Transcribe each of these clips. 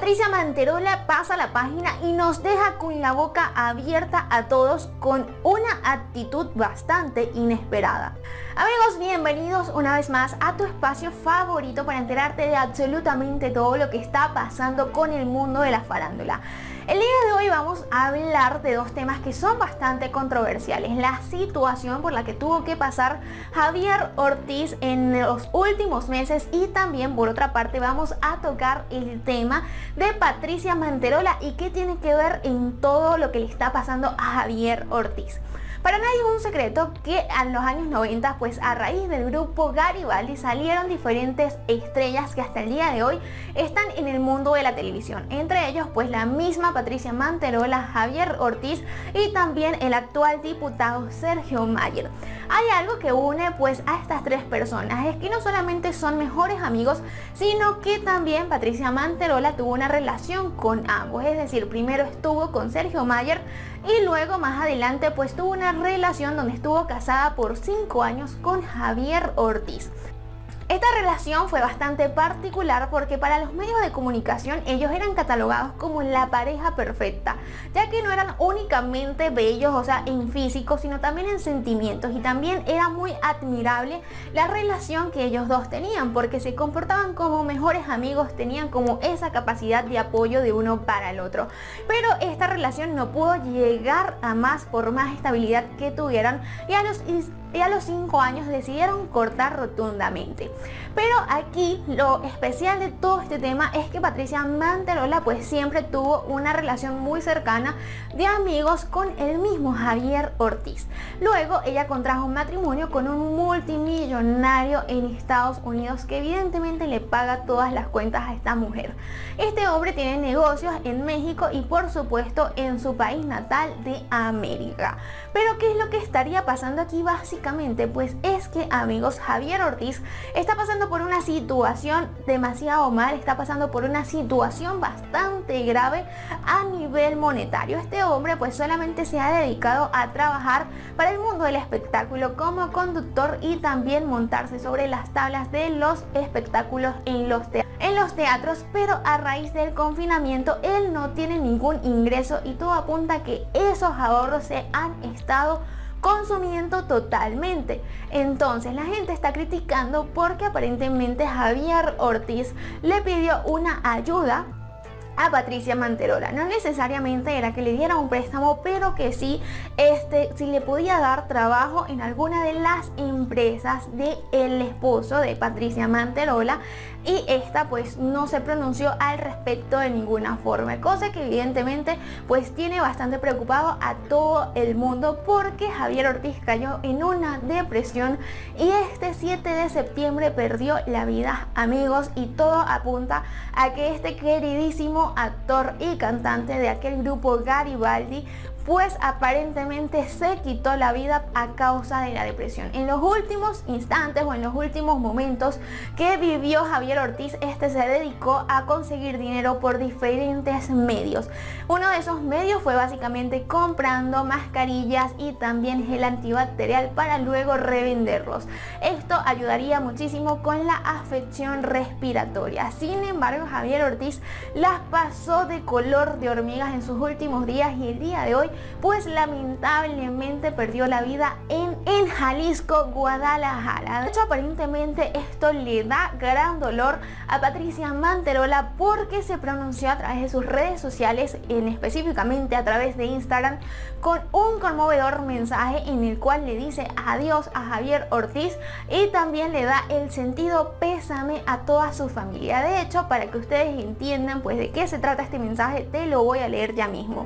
Patricia Manterola pasa la página y nos deja con la boca abierta a todos con una actitud bastante inesperada. Amigos, bienvenidos una vez más a tu espacio favorito para enterarte de absolutamente todo lo que está pasando con el mundo de la farándula. El día de hoy vamos a hablar de dos temas que son bastante controversiales. La situación por la que tuvo que pasar Javier Ortiz en los últimos meses y también por otra parte vamos a tocar el tema de Patricia Manterola y qué tiene que ver en todo lo que le está pasando a Javier Ortiz. Para nadie es un secreto que en los años 90, pues a raíz del grupo Garibaldi salieron diferentes estrellas que hasta el día de hoy están en el mundo de la televisión. Entre ellos, pues la misma Patricia Manterola, Javier Ortiz y también el actual diputado Sergio Mayer. Hay algo que une pues a estas tres personas, es que no solamente son mejores amigos, sino que también Patricia Manterola tuvo una relación con ambos. Es decir, primero estuvo con Sergio Mayer y luego más adelante pues tuvo una relación donde estuvo casada por 5 años con Javier Ortiz. Esta relación fue bastante particular porque para los medios de comunicación ellos eran catalogados como la pareja perfecta, ya que no eran únicamente bellos, o sea, en físico, sino también en sentimientos, y también era muy admirable la relación que ellos dos tenían porque se comportaban como mejores amigos, tenían como esa capacidad de apoyo de uno para el otro. Pero esta relación no pudo llegar a más por más estabilidad que tuvieran y a los 5 años decidieron cortar rotundamente. Pero aquí lo especial de todo este tema es que Patricia Manterola pues siempre tuvo una relación muy cercana de amigos con el mismo Javier Ortiz. Luego ella contrajo un matrimonio con un multimillonario en Estados Unidos que evidentemente le paga todas las cuentas a esta mujer. Este hombre tiene negocios en México y por supuesto en su país natal de América. Pero ¿qué es lo que estaría pasando aquí básicamente? Pues es que, amigos, Javier Ortiz está pasando por una situación demasiado mal, está pasando por una situación bastante grave a nivel monetario. Este hombre pues solamente se ha dedicado a trabajar para el mundo del espectáculo como conductor y también montarse sobre las tablas de los espectáculos en los teatros, pero a raíz del confinamiento él no tiene ningún ingreso y todo apunta a que esos ahorros se han estado consumiendo totalmente. Entonces la gente está criticando porque aparentemente Javier Ortiz le pidió una ayuda a Patricia Manterola. No necesariamente era que le diera un préstamo, pero que sí, si le podía dar trabajo en alguna de las empresas del esposo de Patricia Manterola, y esta pues no se pronunció al respecto de ninguna forma, cosa que evidentemente pues tiene bastante preocupado a todo el mundo porque Javier Ortiz cayó en una depresión y este 7 de septiembre perdió la vida, amigos, y todo apunta a que este queridísimo actor y cantante de aquel grupo Garibaldi pues aparentemente se quitó la vida a causa de la depresión. En los últimos instantes o en los últimos momentos que vivió Javier Ortiz, se dedicó a conseguir dinero por diferentes medios. Uno de esos medios fue básicamente comprando mascarillas y también gel antibacterial para luego revenderlos. Esto ayudaría muchísimo con la afección respiratoria. Sin embargo, Javier Ortiz las pasó de color de hormigas en sus últimos días y el día de hoy pues lamentablemente perdió la vida en Jalisco, Guadalajara. De hecho, aparentemente esto le da gran dolor a Patricia Manterola porque se pronunció a través de sus redes sociales, específicamente a través de Instagram, con un conmovedor mensaje en el cual le dice adiós a Javier Ortiz y también le da el sentido pésame a toda su familia. De hecho, para que ustedes entiendan pues de qué se trata este mensaje, te lo voy a leer ya mismo.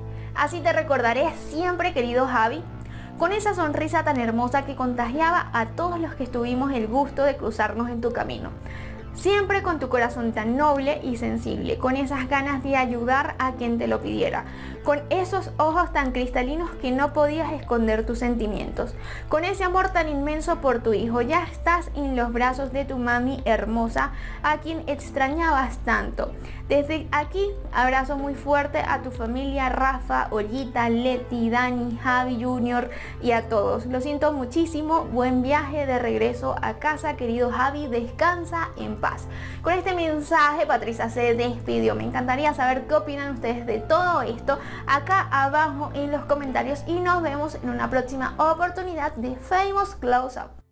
Así te recordaré siempre, querido Javi, con esa sonrisa tan hermosa que contagiaba a todos los que tuvimos el gusto de cruzarnos en tu camino. Siempre con tu corazón tan noble y sensible, con esas ganas de ayudar a quien te lo pidiera, con esos ojos tan cristalinos que no podías esconder tus sentimientos, con ese amor tan inmenso por tu hijo. Ya estás en los brazos de tu mami hermosa, a quien extrañabas tanto. Desde aquí, abrazo muy fuerte a tu familia, Rafa, Ollita, Leti, Dani, Javi Junior y a todos. Lo siento muchísimo, buen viaje de regreso a casa, querido Javi, descansa en paz. Con este mensaje Patricia se despidió. Me encantaría saber qué opinan ustedes de todo esto acá abajo en los comentarios y nos vemos en una próxima oportunidad de Famous Close Up.